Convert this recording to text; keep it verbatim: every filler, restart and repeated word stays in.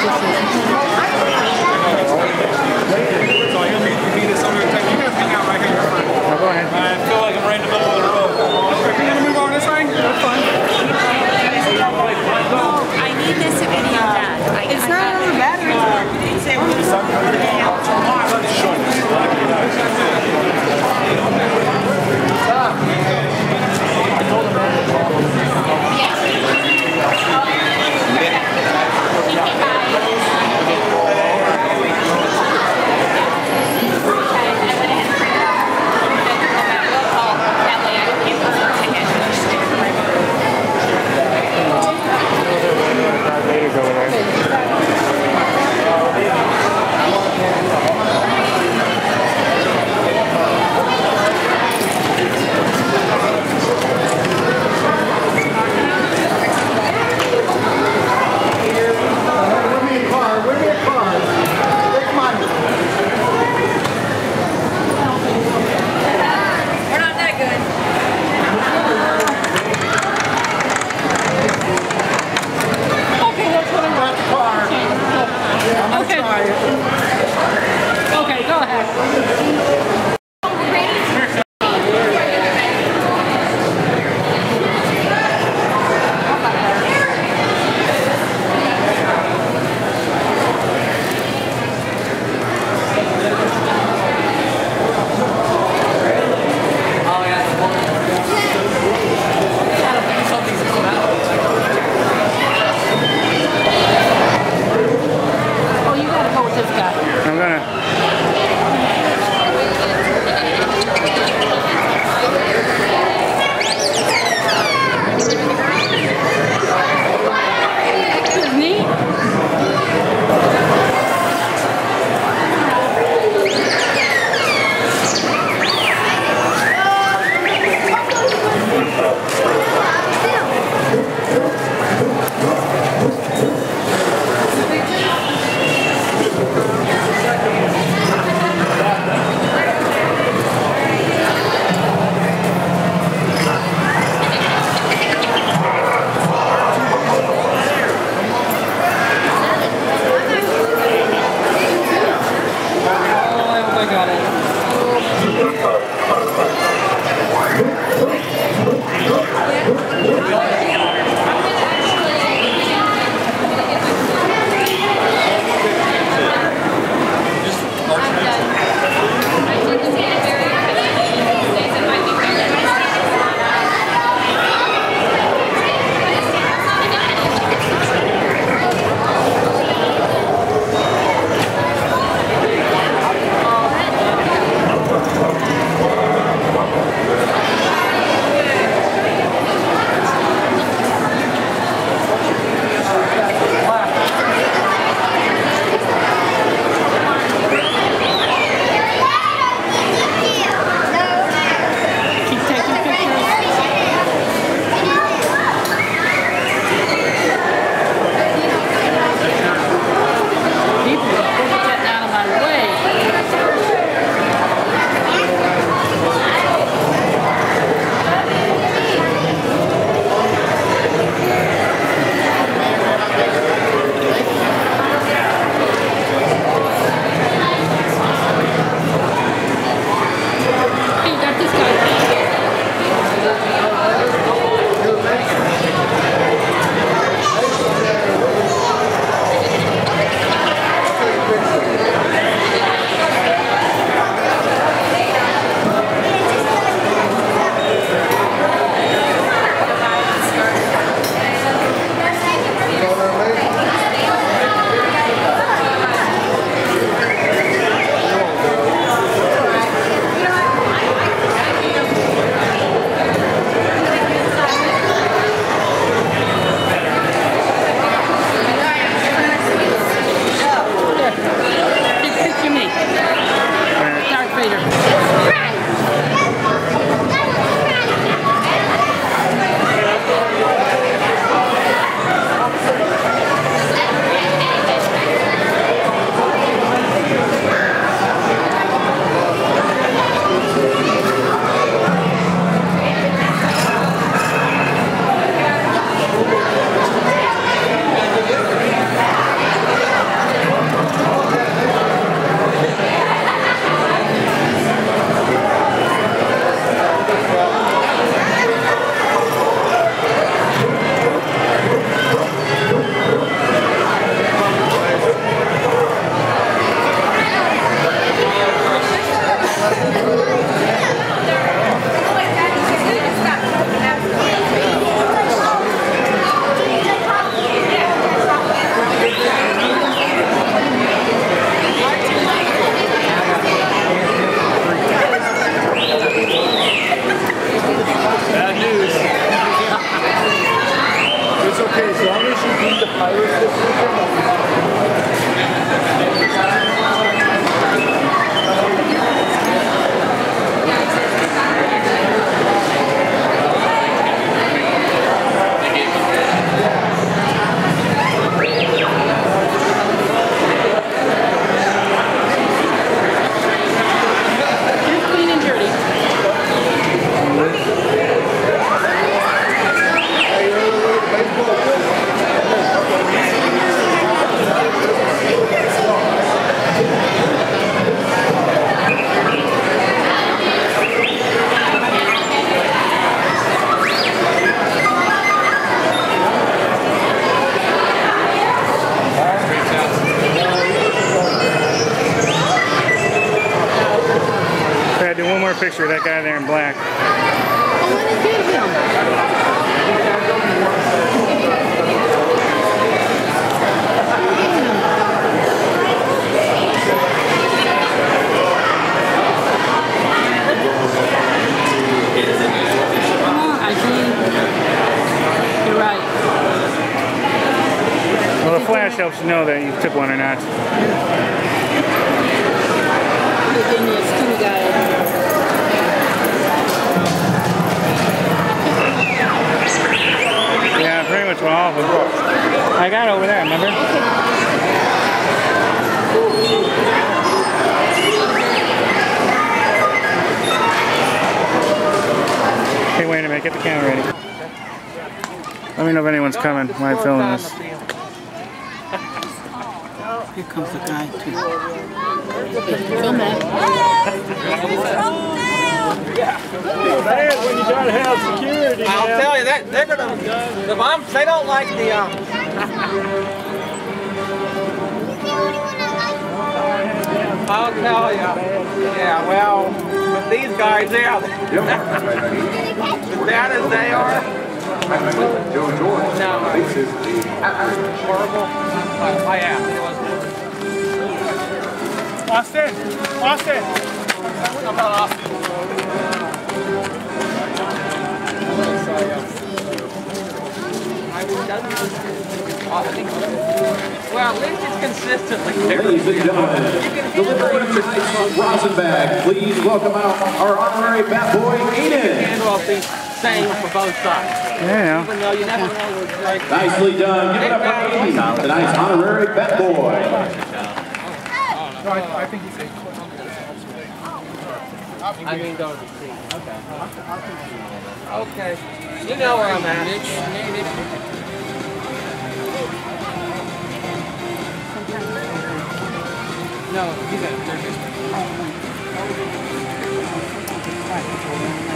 go ahead. I feel like I'm right in the middle of the road. Are you gonna move over this way? That's fine. I need this video done. I, it's not on the battery. yeah. picture of that guy there in black. I want to get him. Come on, Eileen. You're right. Well, the flash helps you know that you took one or not. You're getting your skinny guy. Yeah, pretty much all of them. I got over there, remember? Hey, wait a minute, get the camera ready. Let me know if anyone's coming when I'm filming this. Here comes the guy too. Film that. When you gotta have security. I'll tell you that they're gonna. The bombs. They don't like the. Um, I'll tell you. Yeah. Well, with these guys, yeah. As bad as they are. No. Horrible. Oh yeah. It was. Austin! Austin! How about Austin? Well, at least it's consistently there. Ladies and gentlemen, delivering tonight's Rosenbag, please welcome out our honorary bat boy, Eden. Handle up the same for both sides. Yeah. Even though you never know what's like. Nicely done. Give it up for Eden, tonight's honorary bat boy. No, I, I think he's a I mean, go to the sea. Okay. Okay. You know where I'm at. No, he's at.